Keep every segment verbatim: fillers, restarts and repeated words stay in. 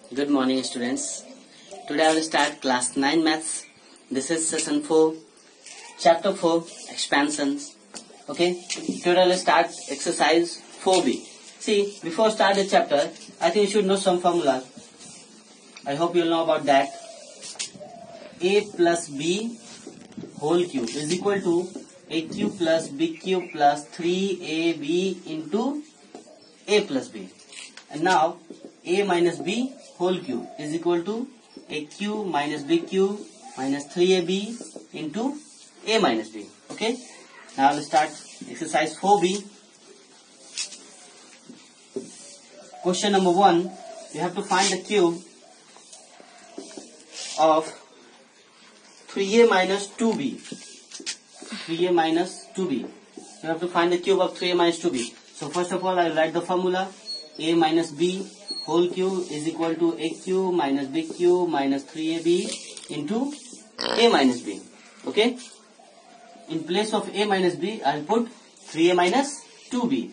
Good morning, students. Today I will start class nine maths. This is session four, chapter four, expansions. Okay. Today I will start exercise four B. See, before start the chapter, I think you should know some formula. I hope you will know about that. A plus B whole cube is equal to A cube plus B cube plus three A B into A plus B. And now A minus B whole cube is equal to A cube minus B cube minus three A B into A minus B. Okay. Now let's start exercise four B. Question number one. You have to find the cube of three A minus two B. three A minus two B. You have to find the cube of three A minus two B. So first of all, I will write the formula. A minus B whole cube is equal to A cube minus B cube minus three A B into A minus B. Okay. In place of A minus B, I will put three A minus two B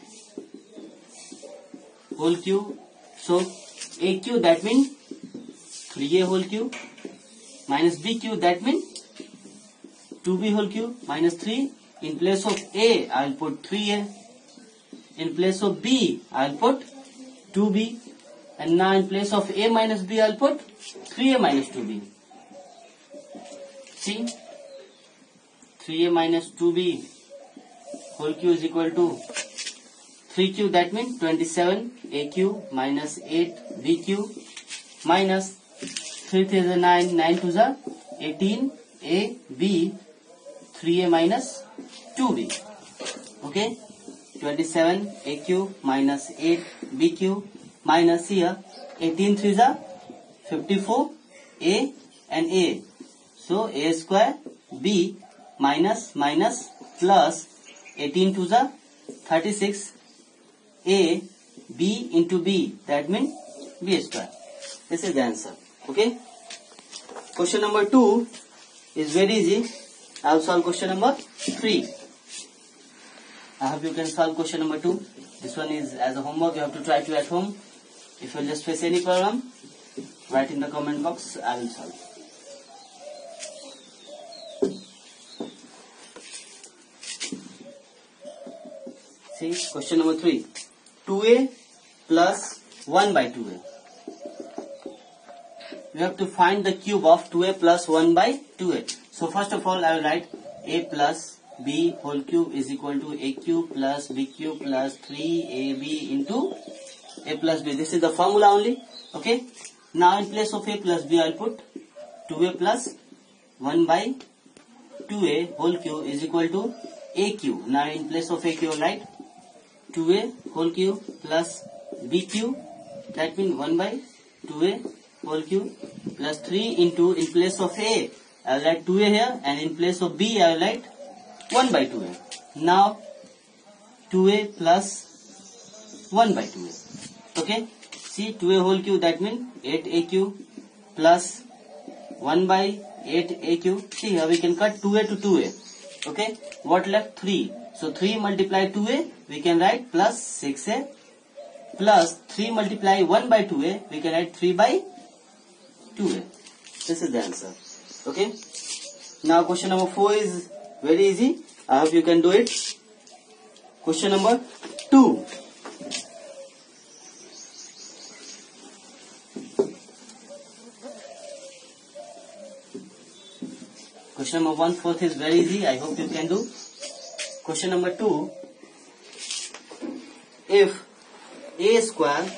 whole cube. So A cube, that means three A whole cube, minus B cube, that means two B whole cube, minus three. In place of A, I will put three A. In place of B, I will put two B. And now in place of A minus B, I will put three A minus two B. See, three A minus two B whole cube is equal to three cube, that means twenty-seven A cube minus eight B cube minus three three is nine, nine two is eighteen A B, three A minus two B. Okay, twenty-seven A cube minus eight B cube minus here eighteen three is fifty-four A and A. So A square B minus minus plus eighteen two is thirty-six A B into B, that means B square. This is the answer. Okay. Question number two is very easy. I will solve question number three. I hope you can solve question number two. This one is as a homework. You have to try to at home. If you just face any problem, write in the comment box. I will solve. See, question number three. two A plus one by two A. You have to find the cube of two A plus one by two A. So first of all, I will write A plus B whole cube is equal to A cube plus B cube plus three A B into A plus B. This is the formula only. Okay. Now in place of A plus B, I will put two A plus one by two A whole cube is equal to A cube. Now in place of A cube, I will write two A whole cube plus B cube, that means one by two A whole cube plus three into, in place of A, I will write two A here, and in place of B, I will write one by two A. Now two A plus one by two A. Okay. See, two A whole cube, that means eight A cube plus one by eight A cube. See, here we can cut two A to two A. Okay. What left? three. So three multiply two A, we can write plus six A plus three multiply one by two A, we can write three by two A. This is the answer. Okay. Now question number four is very easy. I hope you can do it. Question number two. Question number one, fourth is very easy. I hope you can do. Question number two. If A square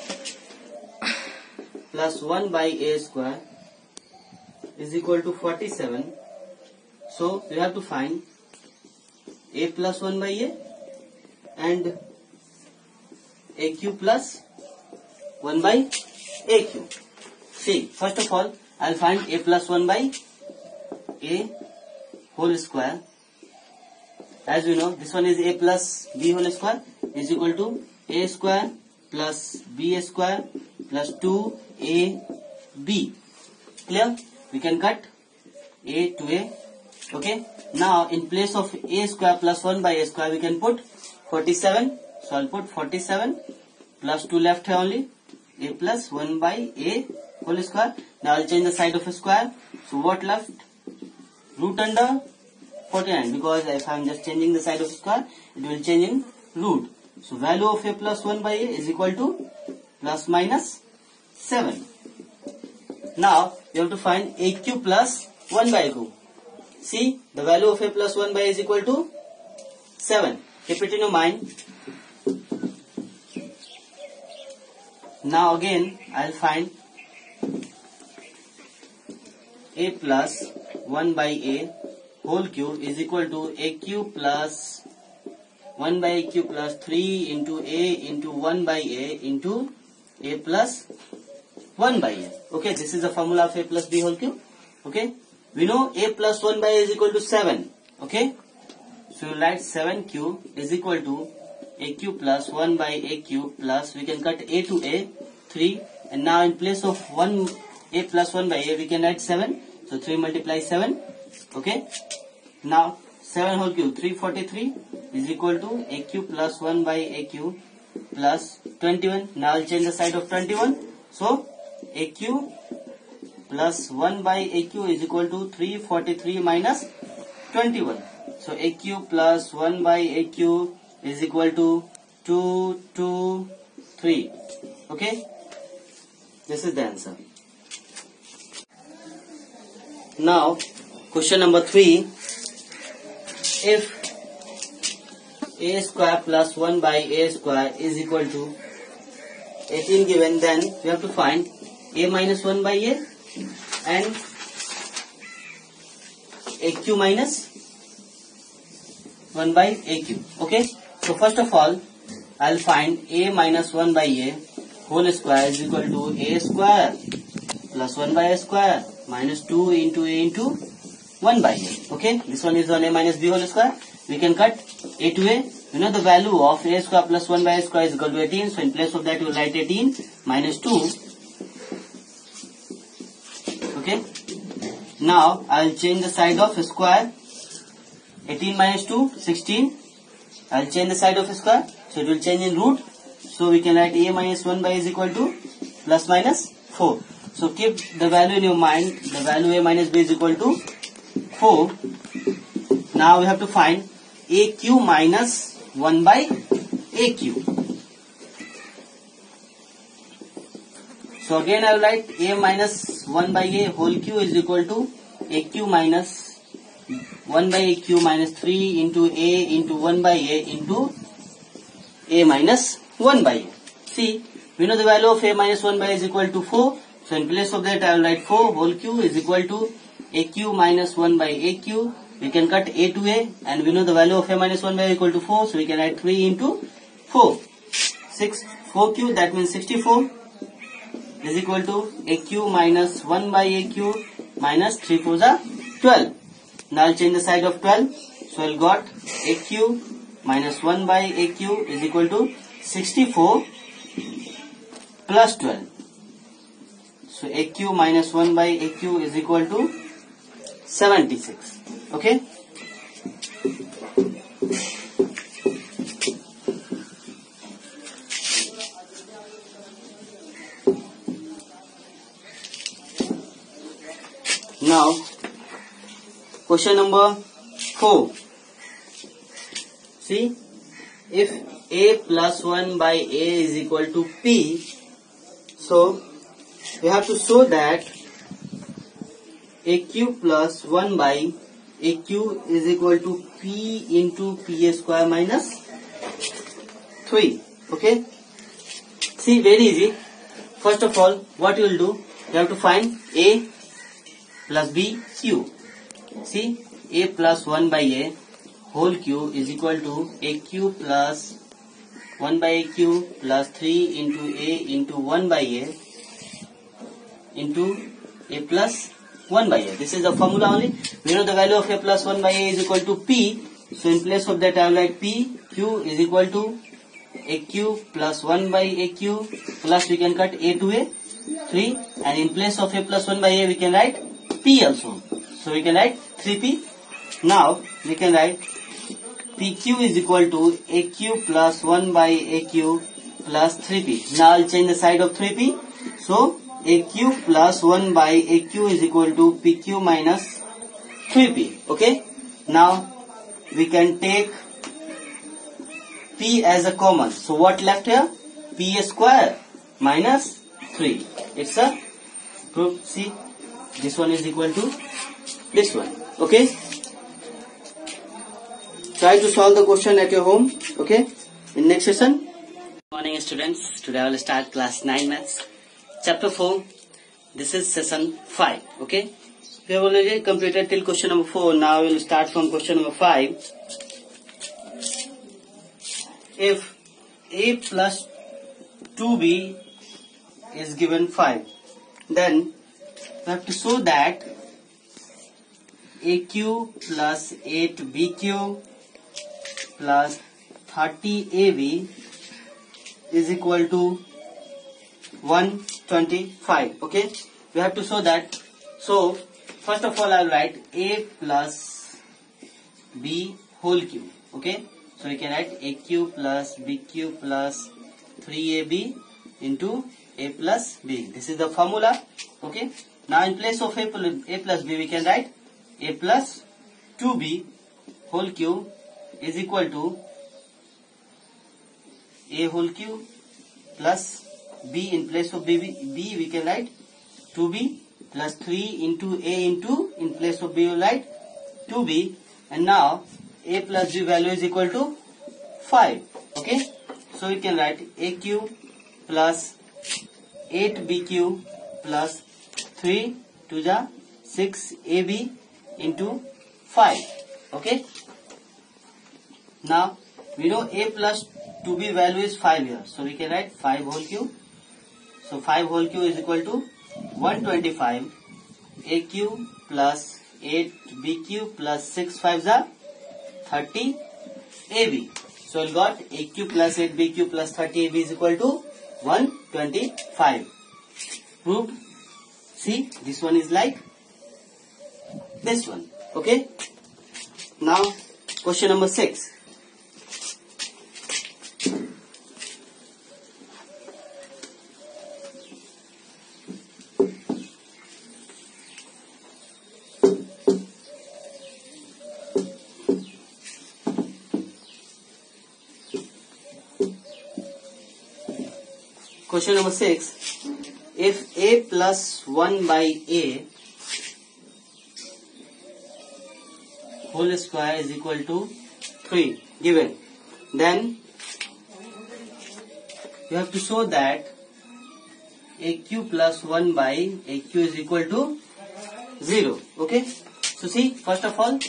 plus one by A square is equal to forty-seven, so you have to find A plus one by A and A cube plus one by A cube. See, first of all, I will find A plus one by A whole square. As we know, this one is A plus B whole square is equal to A square plus B square plus two A B. Clear? We can cut A to A. Okay. Now in place of A square plus one by A square, we can put forty-seven. So I'll put forty-seven plus two left here only. A plus one by A whole square. Now I'll change the side of a square. So what left? Root under forty-nine, because if I'm just changing the side of a square, it will change in root. So value of a plus one by a is equal to plus minus seven. Now you have to find a cube plus one by two. See, the value of a plus one by a is equal to seven. Keep it in your mind. Now again I'll find a plus one by a whole cube is equal to a cube plus one by a cube plus three into a into one by a into a plus one by a. Okay, this is the formula of a plus b whole cube. Okay, we know a plus one by a is equal to seven. Okay, so you write seven cube is equal to a cube plus one by a cube plus, we can cut a to a, three, and now in place of one a plus one by a we can write seven. So three multiply seven. Okay, now seven whole cube, three hundred forty-three is equal to a cube plus one by a cube plus twenty-one. Now I'll change the side of twenty-one. So a cube plus one by a cube is equal to three hundred forty-three minus twenty-one. So a cube plus one by a cube is equal to two hundred twenty-three. Okay, this is the answer. Now question number three. If a square plus one by a square is equal to eighteen given, then we have to find a minus one by a and a cube minus one by a cube. Okay, so first of all I'll find a minus one by a whole square is equal to a square plus one by a square minus two into a into one by a. Okay, this one is on a minus b whole square. We can cut a to a. You know the value of a square plus one by a square is equal to eighteen. So in place of that you will write eighteen minus two. Okay, now I will change the side of a square. eighteen minus two, sixteen. I will change the side of a square, so it will change in root. So we can write a minus one by is equal to plus minus four. So keep the value in your mind. The value a minus b is equal to four. Now we have to find a cube minus one by a cube. So again I will write a minus one by a whole cube is equal to a cube minus one by a cube minus three into a into one by a into a minus one by a. See, we know the value of a minus one by a is equal to four. So in place of that I will write four whole cube is equal to a cube minus one by a cube. We can cut a to a, and we know the value of a minus one by a equal to four. So we can write three into four. six, four cube, that means sixty-four is equal to a cube minus one by a cube minus three fours are twelve. Now I'll change the side of twelve. So I'll got a cube minus one by a cube is equal to sixty-four plus twelve. So a cube minus one by a cube is equal to seventy-six. Okay. Now question number four. See, if a plus one by a is equal to p, so we have to show that a cube plus one by a cube is equal to p into p square minus three. Okay. See, very easy. First of all, what you will do, you have to find a plus b cube. See, a plus one by a whole cube is equal to a cube plus one by a cube plus three into a into one by a into a plus one by a. This is the formula only. We know the value of a plus one by a is equal to p. So in place of that I will write p q is equal to a cube plus one by a cube plus we can cut a to a three, and in place of a plus one by a we can write p also. So we can write three p. Now we can write pq is equal to a cube plus one by a cube plus three p. Now I'll change the side of three p. So aq plus one by aq is equal to pq minus three p. Okay. Now we can take p as a common. So what left here? P square minus three. It's a proof. See, this one is equal to this one. Okay. Try to solve the question at your home. Okay. In next session. Good morning, students. Today I will start class nine maths, chapter four. This is session five. Okay. We have already completed till question number four. Now we will start from question number five. If a plus two b is given five, then we have to show that aq plus eight bq plus thirty ab is equal to one hundred twenty-five. Okay, we have to show that. So first of all I will write a plus b whole cube. Okay, so we can write aq plus bq plus three a b into a plus b. This is the formula. Okay, now in place of a plus, a plus b we can write a plus two b whole cube is equal to a whole cube plus b. In place of b, b we can write two b plus three into a into, in place of b we write two b, and now a plus b value is equal to five. Okay, so we can write aq plus eight bq plus three to the six ab into five. Okay, now we know a plus two b value is five here, so we can write five whole cube. So five whole cube is equal to one hundred twenty-five. aq plus eight bq plus six fives are thirty ab. So we got aq plus eight bq plus thirty ab is equal to one hundred twenty-five. Proved. See, this one is like this one. Okay. Now question number six. Question number six. If a plus one by a whole square is equal to three given, then you have to show that aq plus one by aq is equal to zero. Okay. So see, first of all,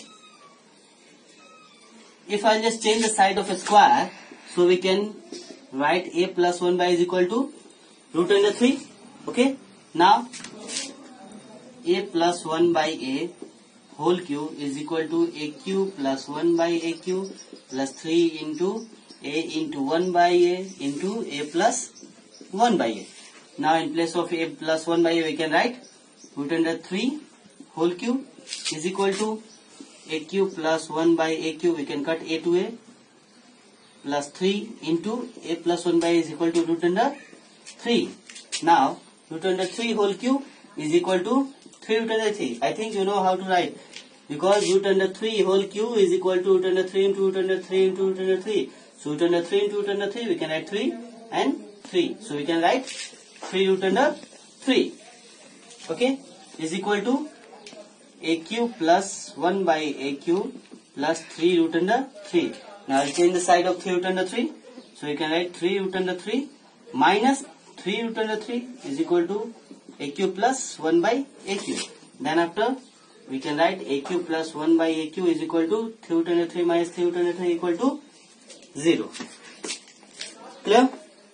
if I just change the side of a square, so we can write a plus one by is equal to root under three. Okay, now a plus one by a whole cube is equal to aq plus one by aq plus three into a into one by a into a plus one by a. Now in place of a plus one by a we can write root under three whole cube is equal to aq plus one by aq. We can cut a to a plus three into a plus one by is equal to root under three. Now root under three whole cube is equal to three root under three. I think you know how to write, because root under three whole cube is equal to root under three into root under three into root under three. So root under three into root under three we can write three and three. So we can write three root under three. Okay, is equal to aq plus one by aq plus three root under three. Now I'll change the side of three root under three. So we can write three root under three minus three root under three is equal to aq plus one by aq. Then after we can write aq plus one by aq is equal to three root under three minus three root under three equal to zero. Clear?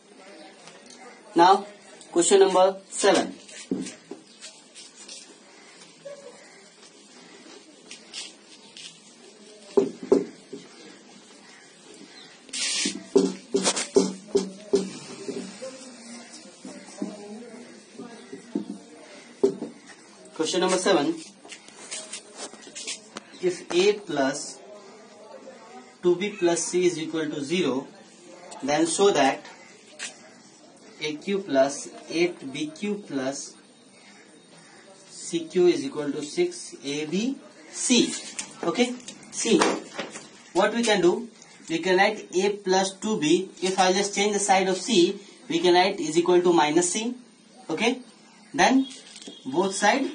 Now question number seven. Question number seven. If a plus two b plus c is equal to zero, then show that A Q plus eight B Q plus C Q is equal to six A B C. Okay, see what we can do. We can write A plus two B. If I just change the side of C, we can write is equal to minus C. Okay, then both side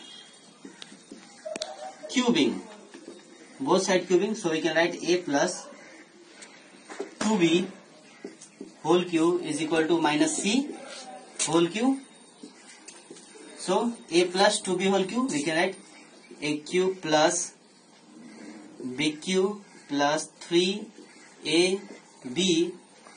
cubing, both side cubing. So we can write A plus two B whole cube is equal to minus C whole cube. So A plus two B whole cube, we can write A cube plus B cube plus three A B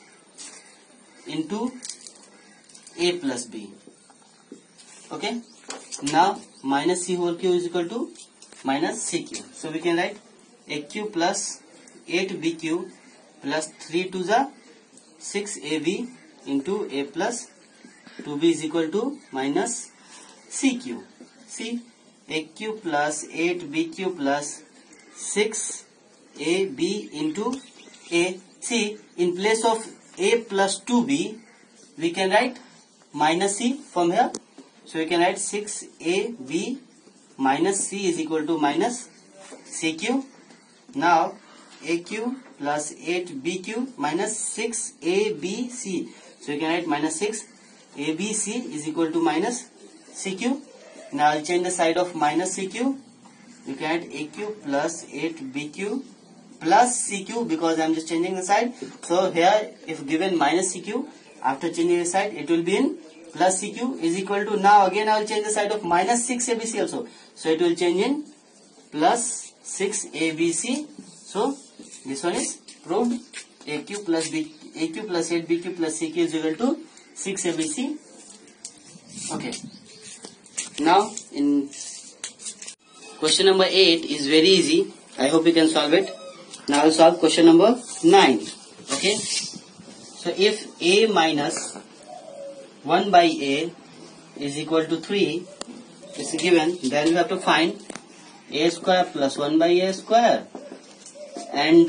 into A plus B. Okay, now minus C whole cube is equal to minus C cube. So we can write A cube plus eight B cube plus three to the six A B into A plus two B is equal to minus C cube. See, A cube plus eight B cube plus six A B into A. See, in place of A plus two B, we can write minus C from here. So we can write six A B minus C is equal to minus C cube. Now A cube plus eight B cube minus six A B C. So we can write minus six A B C is equal to minus C cube. Now I'll change the side of minus C cube. You can write A cube plus eight B cube plus C cube because I'm just changing the side. So here if given minus C cube, after changing the side it will be in plus C cube is equal to, now again I will change the side of minus six A B C also. So it will change in plus six A B C. So this one is proved. A cube plus B, A cube plus eight B cube plus C cube is equal to six A B C. Okay. Now in question number eight is very easy. I hope you can solve it. Now I will solve question number nine. Okay. So if A minus one by A is equal to three is given, then we have to find A square plus one by A square and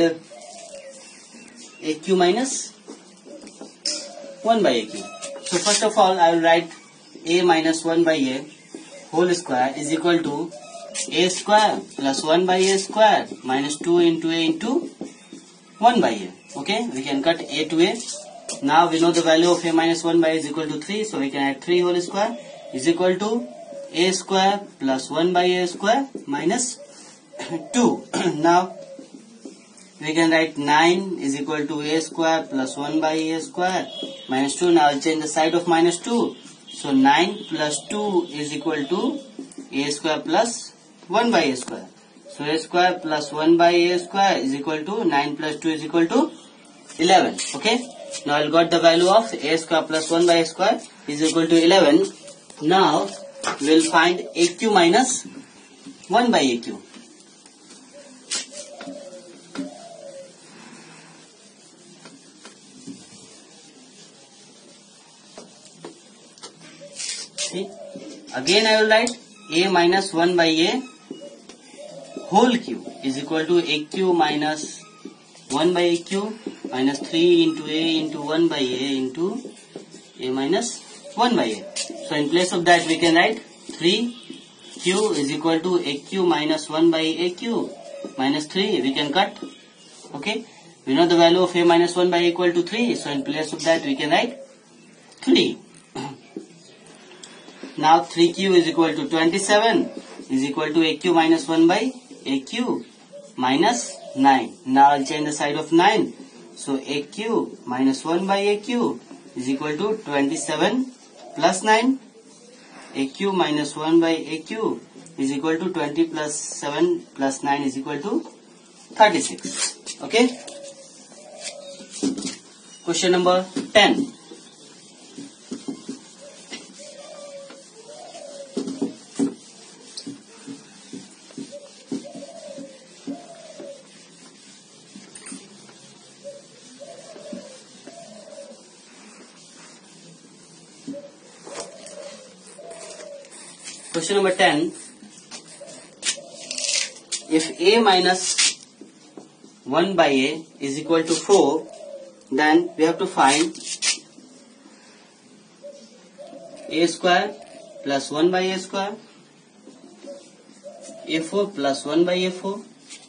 A Q minus one by A Q. So first of all I will write A minus one by A whole square is equal to A square plus one by A square minus two into A into one by A. Okay, we can cut A to A. Now we know the value of A minus one by A is equal to three, so we can add three whole square is equal to A square plus one by A square minus two. Now we can write nine is equal to A square plus one by A square minus two. Now I'll change the side of minus two. So nine plus two is equal to A square plus one by A square. So A square plus one by A square is equal to nine plus two is equal to eleven. Okay. Now I'll got the value of A square plus one by A square is equal to eleven. Now we'll find A Q minus one by A Q. See, again I will write A minus one by A whole cube is equal to A Q minus one by A Q minus three into A into one by A into A minus one by A. So in place of that we can write three Q is equal to A Q minus one by A Q minus three. We can cut. Okay. We know the value of A minus one by A equal to three. So in place of that we can write three. Now three Q is equal to twenty-seven is equal to A Q minus one by A Q minus nine. Now I'll change the side of nine. So A Q minus one by A Q is equal to twenty-seven plus nine. A Q minus one by A Q is equal to twenty plus seven plus nine is equal to thirty-six. Okay. Question number ten. Question number ten. If A minus one by A is equal to four, then we have to find a square plus one by a square, a four plus one by a four,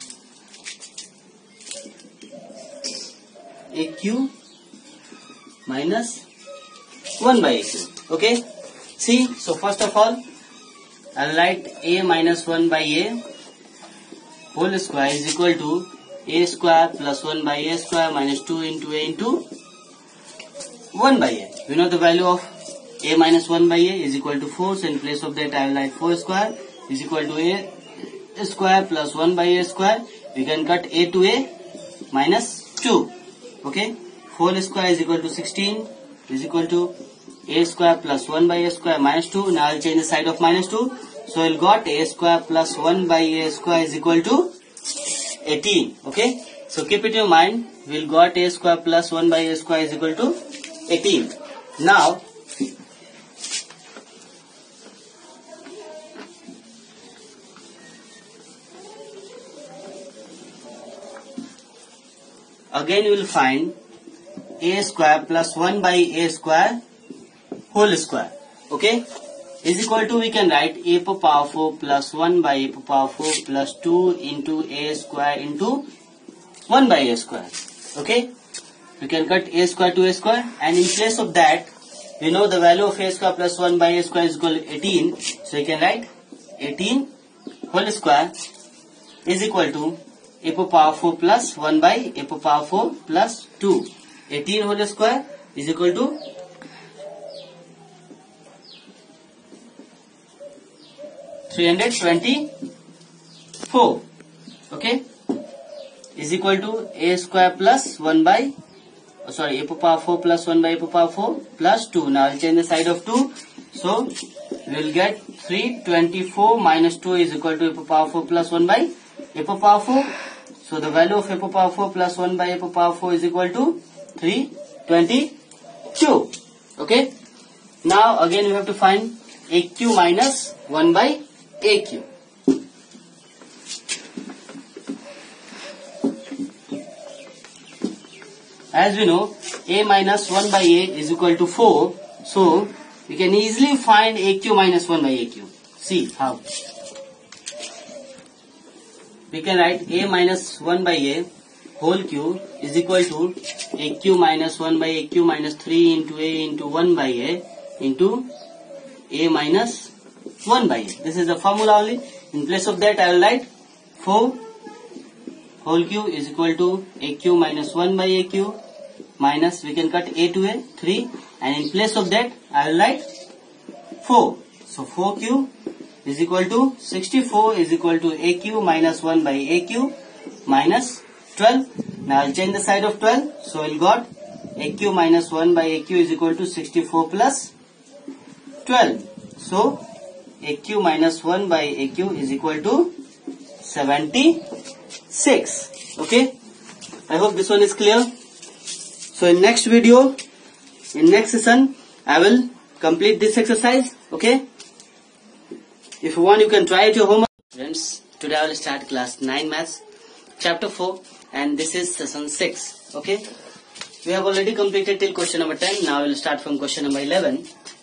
a q minus one by a q. Okay, see, so first of all I'll write a minus one by a whole square is equal to a square plus one by a square minus two into a into one by a. We know the value of a minus one by a is equal to four, so in place of that I will write four square is equal to a square plus one by a square. We can cut a to a minus two. Okay, four square is equal to sixteen is equal to a square plus one by a square minus two. Now I will change the side of minus two. So I will got a square plus one by a square is equal to eighteen. Okay, so keep it in your mind. We will got a square plus one by a square is equal to eighteen. Now again you will find a square plus one by a square whole square. Okay, is equal to, we can write a power four plus one by a power four plus two into a square into one by a square. Okay, we can cut a square to a square, and in place of that we know the value of a square plus one by a square is equal to eighteen. So you can write eighteen whole square is equal to a power four plus one by a power four plus two. eighteen whole square is equal to three hundred twenty-four. Okay, is equal to a square plus one by oh sorry a power four plus one by a power four plus two. Now I'll change the side of two, so we will get three hundred twenty-four minus two is equal to a power four plus one by a power four. So the value of a power four plus one by a power four is equal to three hundred twenty-two. Okay, now again we have to find a q minus one by a q. As we know, a minus one by a is equal to four, so we can easily find a q minus one by a q. See how. We can write a minus one by a whole cube is equal to a q minus one by a q minus three into a into one by a into a minus one by a. This is the formula only. In place of that I will write four whole cube is equal to a q minus one by a q minus, we can cut a to a three, and in place of that I will write four. So four cube is equal to sixty-four is equal to a q minus one by a q minus twelve. Now I will change the side of twelve, so I will got a q minus one by a q is equal to sixty-four plus twelve. So a q minus one by a q is equal to seventy-six. Okay, I hope this one is clear. So in next video, in next session, I will complete this exercise. Okay, if you want you can try it your homework. Friends, today I will start class nine maths chapter four, and this is session six. Okay, we have already completed till question number ten. Now we will start from question number eleven.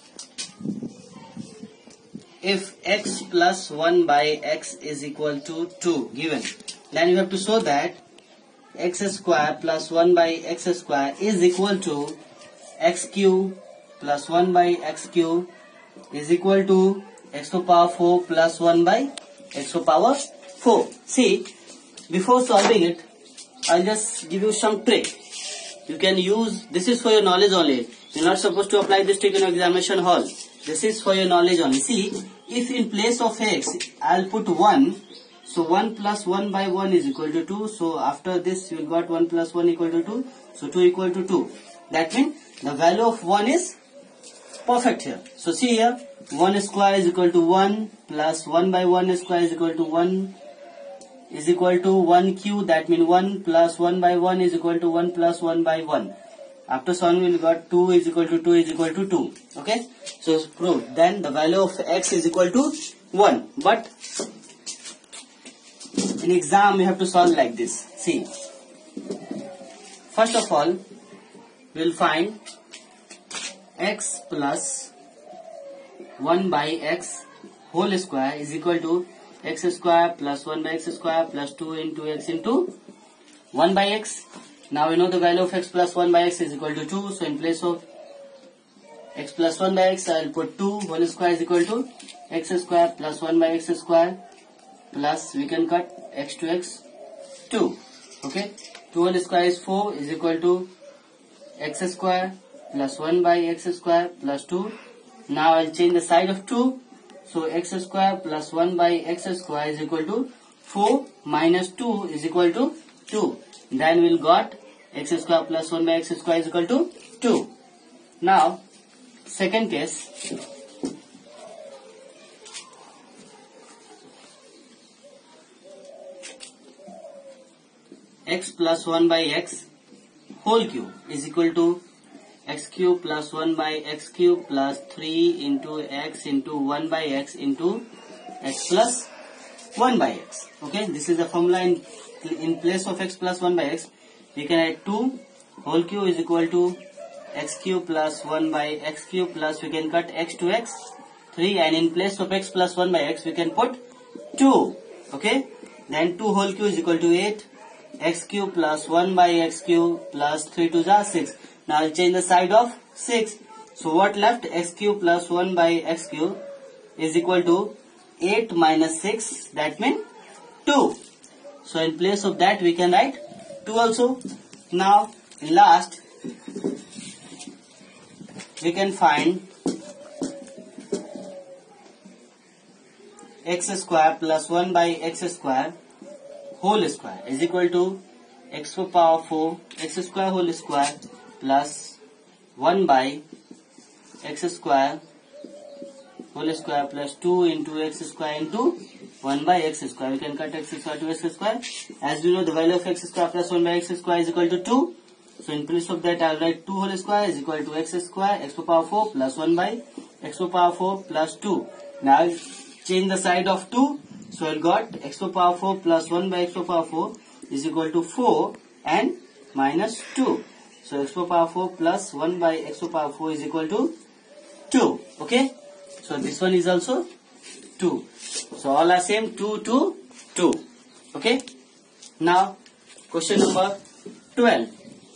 If x plus one by x is equal to two given, then you have to show that x square plus one by x square is equal to x cube plus one by x cube is equal to x to power four plus one by x to power four. See, before solving it, I'll just give you some trick. You can use, this is for your knowledge only. You're not supposed to apply this trick in your examination hall. This is for your knowledge only. See, if in place of x, I'll put one. So one plus one by one is equal to two. So after this, you will got one plus one equal to two. So two equal to two. That means the value of one is perfect here. So see here, one square is equal to one plus one by one square is equal to one is equal to one cube. That means one plus one by one is equal to one plus one by one. After solving, we got two is equal to two is equal to two. Okay, so prove. Then the value of x is equal to one. But in exam, we have to solve like this. See, first of all, we will find x plus one by x whole square is equal to x square plus one by x square plus two into x into one by x. Now we know the value of x plus one by x is equal to two. So in place of x plus one by x, I will put two whole square is equal to x square plus one by x square plus, we can cut x to x, two. Okay, two whole square is four is equal to x square plus one by x square plus two. Now I will change the side of two. So x square plus one by x square is equal to four minus two is equal to two. Then we will got x square plus one by x square is equal to two. Now second case, x plus one by x whole cube is equal to x cube plus one by x cube plus three into x into one by x into x plus one by x. Okay, this is the formula. In, in place of x plus one by x, we can add two whole cube is equal to x cube plus one by x cube plus, we can cut x to x, three, and in place of x plus one by x, we can put two. Okay, then two whole cube is equal to eight, x cube plus one by x cube plus three to the six. Now I'll change the side of six. So what left? X cube plus one by x cube is equal to eight minus six, that means two. So in place of that we can write two also. Now in last we can find x square plus one by x square whole square is equal to x to the power four x square whole square plus one by x square whole square plus two into x square into one by x square. We can cut x square to x square. As we know, the value of x square plus one by x square is equal to two. So in place of that, I will write two whole square is equal to x square x to the power four plus one by x to the power four plus two. Now I will change the side of two. So I got x to the power four plus one by x to the power four is equal to four and minus two. So x to the power four plus one by x to the power four is equal to two. Okay. So this one is also two. So all are same, two, two, two. Okay. Now question number twelve.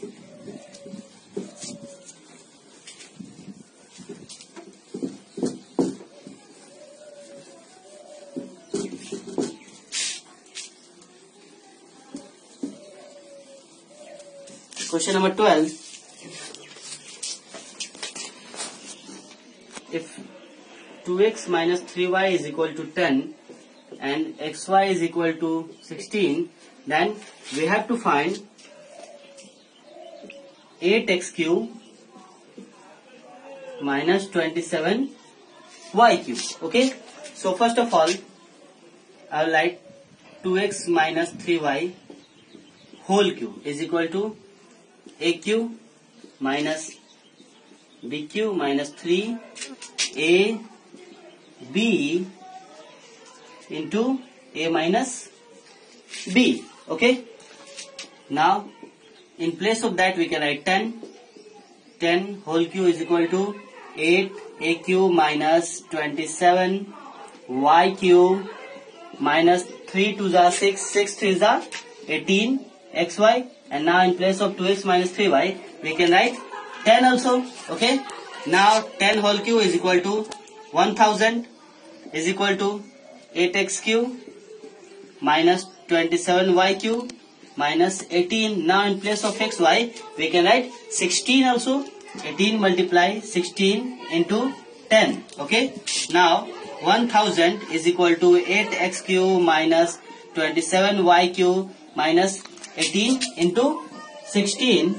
Question number twelve. If two x minus three y is equal to ten and xy is equal to sixteen, then we have to find eight x cube minus twenty-seven y cube. Okay. So first of all, I will write two x minus three y whole cube is equal to a cube minus b cube minus three a b into a minus b. Okay. Now in place of that we can write ten. ten whole cube is equal to eight a cube minus twenty-seven y cube minus three to the six, six three is the eighteen xy, and now in place of two x minus three y we can write ten also. Okay. Now ten whole cube is equal to one thousand is equal to eight x cube minus twenty-seven y cube minus eighteen. Now in place of xy we can write sixteen also. eighteen multiply sixteen into ten. Okay. Now one thousand is equal to eight x cube minus twenty-seven y cube minus eighteen into sixteen.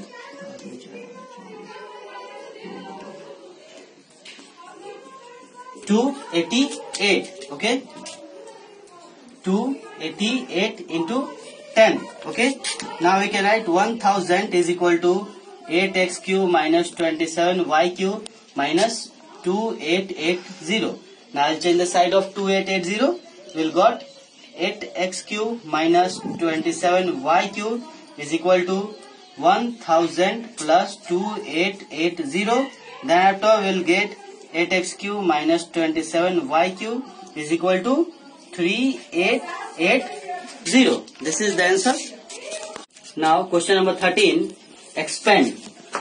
two eighty-eight. Okay. two eighty-eight into ten. Okay. Now we can write one thousand is equal to eight x cube minus twenty-seven y cube minus two eight eight zero. Now I'll change the side of two eight eight zero. We'll got eight x cube minus twenty-seven y cube is equal to one thousand plus two eight eight zero. Then after we'll get eight x cube minus twenty-seven y cube is equal to three eight eight zero. This is the answer. Now question number thirteen, expand.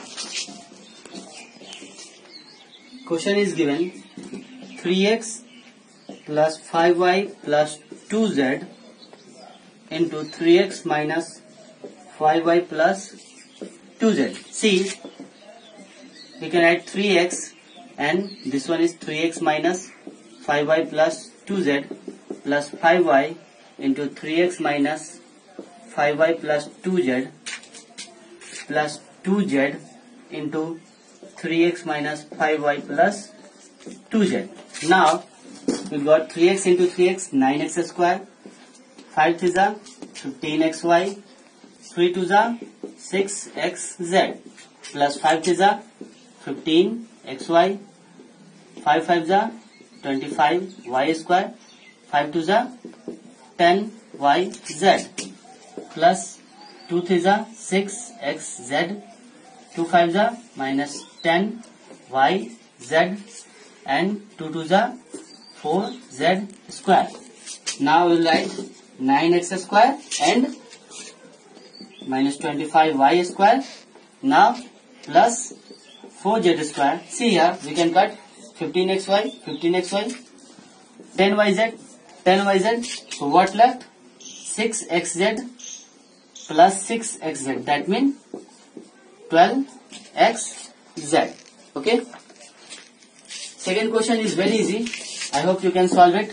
Question is given three x plus five y plus two z into three x minus five y plus two z. See, we can write three x and this one is three x minus five y plus two z plus five y into three x minus five y plus two z plus two z into three x minus five y plus two z. Now we got three x into three x, nine x square, five threes are fifteen x y, three twos are six x z plus five threes are fifteen x y, five fives are twenty-five y square, five twos are ten y z plus two threes are six x z, two fives are minus ten y z and two twos are four z square. Now we will write nine x square and minus twenty-five y square. Now plus four z square. See here, we can cut fifteen x y, fifteen x y, ten y z, ten y z. So what left? six x z plus six x z. That means twelve x z. Okay. Second question is very easy. I hope you can solve it.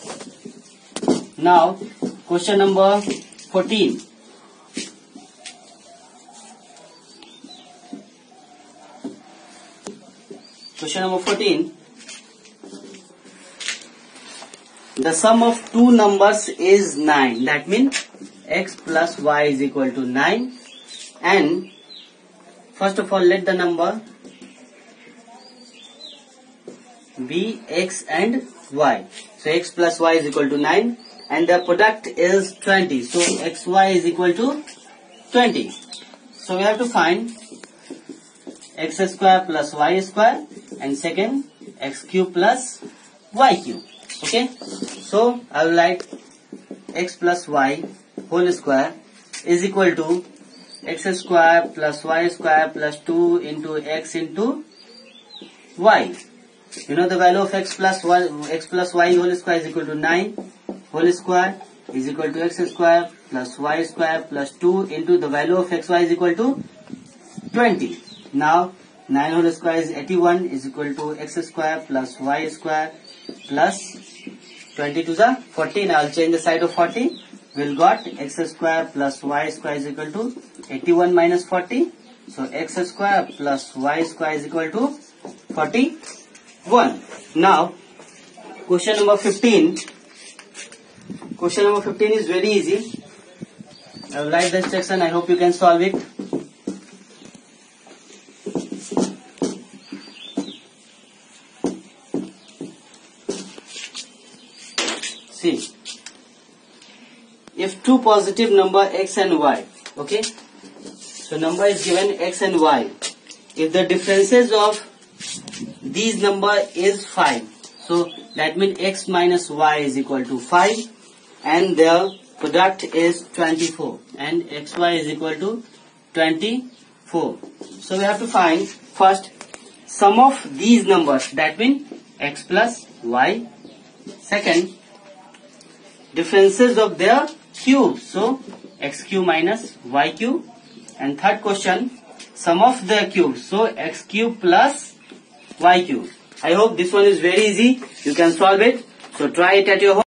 Now, question number fourteen. Question number fourteen. The sum of two numbers is nine. That means x plus y is equal to nine. And first of all, let the number be x and y. So x plus y is equal to nine and the product is twenty. So xy is equal to twenty. So we have to find x square plus y square and second x cube plus y cube. Okay. So I will write x plus y whole square is equal to x square plus y square plus two into x into y. You know the value of x plus y, x plus y whole square is equal to nine whole square is equal to x square plus y square plus two into the value of xy is equal to twenty. Now nine whole square is eighty-one is equal to x square plus y square plus twenty to the forty. Now I will change the side of forty. We will got x square plus y square is equal to eighty-one minus forty. So x square plus y square is equal to forty-one. Now question number fifteen. Question number fifteen is very easy. I will write the instruction. I hope you can solve it. See, if two positive number x and y, okay, so number is given x and y. If the differences of these number is five, so that means x minus y is equal to five and their product is twenty-four and xy is equal to twenty-four. So we have to find first sum of these numbers, that means x plus y. Second, differences of their cube, so x cube minus y cube. And third question, sum of their cubes, so x cube plus y cube. I hope this one is very easy. You can solve it. So try it at your home.